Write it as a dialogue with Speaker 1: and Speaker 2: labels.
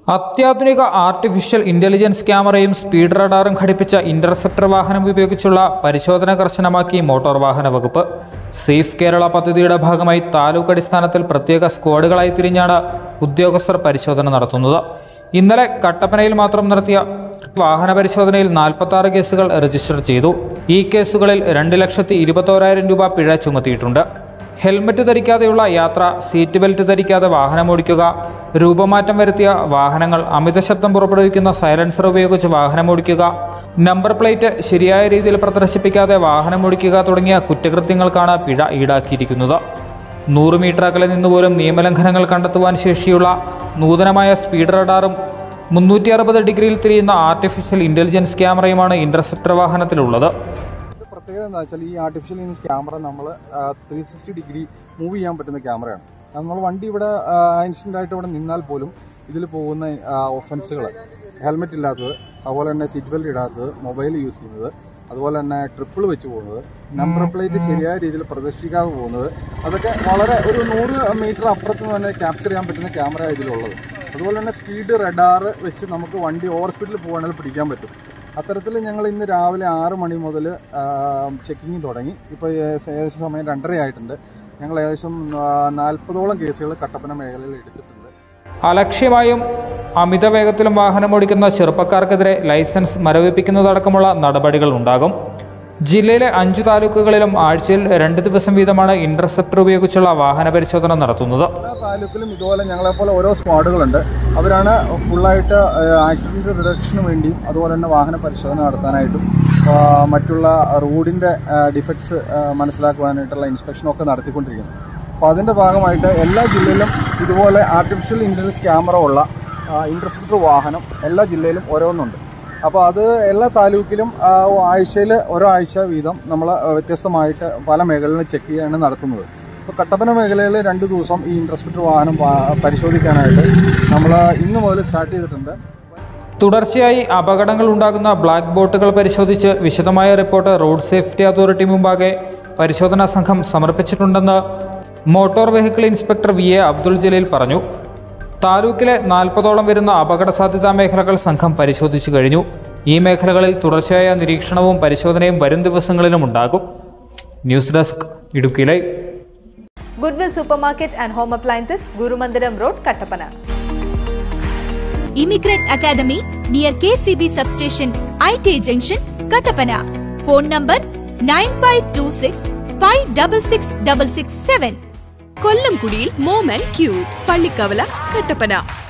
Speaker 1: അത്യാധുനിക artificial intelligence ക്യാമറയും speed റഡാറും ഘടിപ്പിച്ച ഇന്റർസെപ്റ്റർ വാഹനം ഉപയോഗിച്ചുള്ള പരിശോധന കർശനമാക്കി മോട്ടോർ വാഹന വകുപ്പ്. സേഫ് കേരള പദ്ധതിയുടെ ഭാഗമായി താലൂക്ക് അടിസ്ഥാനത്തിൽ പ്രത്യേക സ്ക്വാഡുകളായി തിരിഞ്ഞാണ് ഉദ്യോഗസ്ഥർ പരിശോധന നടത്തുന്നത്. ഇന്നലെ കട്ടപ്പനയിൽ മാത്രം നടത്തിയ വാഹന പരിശോധനയിൽ 46 കേസുകൾ രജിസ്റ്റർ ചെയ്തു. ഈ കേസുകളിൽ 2,21,000 രൂപ പിഴ ചുമത്തിയിട്ടുണ്ട്. ഹെൽമറ്റ് ധരിക്കാതെയുള്ള യാത്ര, സീറ്റ് ബെൽറ്റ് ധരിക്കാതെ വാഹനമോടിക്കുക, രൂപമാറ്റം വരുത്തിയ വാഹനങ്ങൾ, അമിത ശബ്ദം പുറപ്പെടുവിക്കുന്ന സൈലൻസർ ഉപയോഗിച്ച് വാഹനമോടിക്കുക, നമ്പർ പ്ലേറ്റ് ശരിയായ രീതിയിൽ പ്രദർശിപ്പിക്കാതെ വാഹനമോടിക്കുക തുടങ്ങിയ കുറ്റകൃത്യങ്ങൾക്കാണ് പിഴ ഈടാക്കിയിരിക്കുന്നത്. 100 മീറ്റർ അകലെ നിന്നുപോലും നിയമലംഘനങ്ങൾ കണ്ടെത്തുവാൻ ശേഷിയുള്ള നൂതനമായ സ്പീഡ് റഡാറും 360 ഡിഗ്രിയിൽ തിരിയുന്ന ആർട്ടിഫിഷ്യൽ ഇന്റലിജൻസ് ക്യാമറയുമാണ് ഇന്റർസെപ്റ്റർ വാഹനത്തിലുള്ളത്.
Speaker 2: പ്രത്യേകത എന്താ വെച്ചാൽ ഈ ആർട്ടിഫിഷ്യൽ ഇന്റലിജൻസ് ക്യാമറ നമ്മൾ 360 ഡിഗ്രി മൂവ് ചെയ്യാൻ പറ്റുന്ന ക്യാമറയാണ്. നമ്മൾ വണ്ടി ഇവിടെ ഇൻസ്റ്റൻ്റായിട്ട് ഇവിടെ നിന്നാൽ പോലും ഇതിൽ പോകുന്ന ഒഫൻസുകൾ, ഹെൽമെറ്റ് ഇല്ലാത്തത്, അതുപോലെ തന്നെ സീറ്റ് ബെൽറ്റ് ഇടാത്തത്, മൊബൈൽ യൂസ് ചെയ്യുന്നത്, അതുപോലെ തന്നെ ട്രിപ്പിൾ വെച്ച് പോകുന്നത്, നമ്പർ പ്ലേറ്റ് ശരിയായ രീതിയിൽ പ്രദർശിക്കാതെ പോകുന്നത്, അതൊക്കെ വളരെ ഒരു 100 മീറ്റർ അപ്പുറത്ത് നിന്ന് തന്നെ ക്യാപ്ചർ ചെയ്യാൻ പറ്റുന്ന ക്യാമറ ഇതിലുള്ളത്. അതുപോലെ തന്നെ സ്പീഡ് റഡാർ വെച്ച് നമുക്ക് വണ്ടി ഓവർ സ്പീഡിൽ പോകുകയാണെങ്കിൽ പിടിക്കാൻ പറ്റും. അത്തരത്തിൽ ഞങ്ങൾ ഇന്ന് രാവിലെ 6 മണി മുതൽ ചെക്കിങ് തുടങ്ങി. ഇപ്പോൾ ഏകദേശം സമയം 2:30 ആയിട്ടുണ്ട്. ഞങ്ങൾ ഏകദേശം 40ഓളം കേസുകൾ കട്ടപ്പന മേഖലയിൽ എടുത്തിട്ടുണ്ട്.
Speaker 1: അലക്ഷ്യമായും അമിത വേഗത്തിലും വാഹനമോടിക്കുന്ന ചെറുപ്പക്കാർക്കെതിരെ ലൈസൻസ് മരവിപ്പിക്കുന്നതടക്കമുള്ള നടപടികൾ ഉണ്ടാകും. ജില്ലയിലെ 5 താലൂക്കുകളിലും ആഴ്ചയിൽ 2 ദിവസം വീതമാണ് ഇന്റർസെപ്റ്റർ ഉപയോഗിച്ചുള്ള വാഹന പരിശോധന നടത്തുന്നത്.
Speaker 2: എല്ലാ താലൂക്കിലും ഇതുപോലെ ഞങ്ങളെപ്പോലെ ഓരോ സ്ക്വാഡുകളുണ്ട്. അവരാണ് ഫുള്ളായിട്ട് ആക്സിഡന്റ് റിഡക്ഷന് വേണ്ടിയും അതുപോലെ തന്നെ വാഹന പരിശോധന നടത്താനായിട്ടും മറ്റുള്ള റോഡിൻ്റെ ഡിഫക്ട്സ് മനസ്സിലാക്കുവാനായിട്ടുള്ള ഇൻസ്പെക്ഷനൊക്കെ നടത്തിക്കൊണ്ടിരിക്കുന്നത്. അപ്പോൾ അതിൻ്റെ ഭാഗമായിട്ട് എല്ലാ ജില്ലയിലും ഇതുപോലെ ആർട്ടിഫിഷ്യൽ ഇൻ്റലിജൻസ് ക്യാമറ ഉള്ള ഇന്റർസെപ്റ്റർ വാഹനം എല്ലാ ജില്ലയിലും ഓരോന്നുണ്ട്. അപ്പോൾ അത് എല്ലാ താലൂക്കിലും ആഴ്ചയിൽ ഒരാഴ്ച വീതം നമ്മൾ വ്യത്യസ്തമായിട്ട് പല മേഖലകളിലും ചെക്ക് ചെയ്യാണ് നടത്തുന്നത്. ഇപ്പോൾ കട്ടപ്പന മേഖലയിൽ 2 ദിവസം ഈ ഇന്റർസെപ്റ്റർ വാഹനം പരിശോധിക്കാനായിട്ട് നമ്മൾ ഇന്ന് മുതൽ സ്റ്റാർട്ട് ചെയ്തിട്ടുണ്ട്.
Speaker 1: തുടർച്ചയായി അപകടങ്ങൾ ഉണ്ടാകുന്ന ബ്ലാക്ക് ബോട്ടുകൾ പരിശോധിച്ച് വിശദമായ റിപ്പോർട്ട് റോഡ് സേഫ്റ്റി അതോറിറ്റി മുമ്പാകെ പരിശോധനാ സംഘം സമർപ്പിച്ചിട്ടുണ്ടെന്ന് motor vehicle inspector VA Abdul Jaleel പറഞ്ഞു. താലൂക്കിലെ 40ഓളം വരുന്ന അപകട സാധ്യതാ മേഖലകൾ സംഘം പരിശോധിച്ചു കഴിഞ്ഞു. ഈ മേഖലകളിൽ തുടർച്ചയായ നിരീക്ഷണവും പരിശോധനയും വരും ദിവസങ്ങളിലും ഉണ്ടാകും. News desk Idukki live.
Speaker 3: Goodwill supermarket and home appliances, Gurumandiram road, Kattappana.
Speaker 4: Immigrant Academy near KCB substation, IT Junction, Kattapana. Phone number 9526566667. Kollamkudiyil Mom and Q, Pallikkavala, Kattapana.